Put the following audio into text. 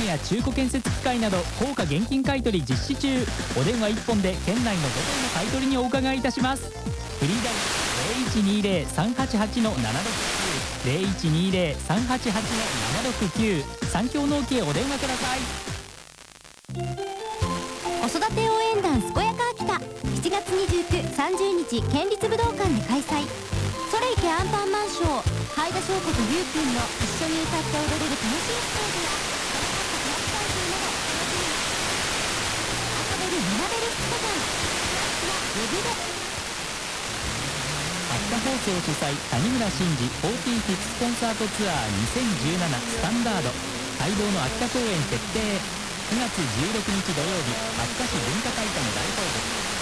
や中古建設機械など高価現金買取実施中。お電話1本で県内のどこの買取にお伺いいたします。フリーダイヤル 0120-388-769 0120-388-769 三協農機へお電話ください。 子育て応援団健やか秋田、7月29、30日県立武道館で開催。それいけアンパンマンショー、はいだしょうことゆうくんの一緒に歌って踊れる楽しいステージや遊べる学べる2日間、ウェブで秋田放送主催谷村新司46スポンサートツアー2017スタンダード、待望の秋田公演決定。9月16日土曜日、秋田市文化会館大ホール。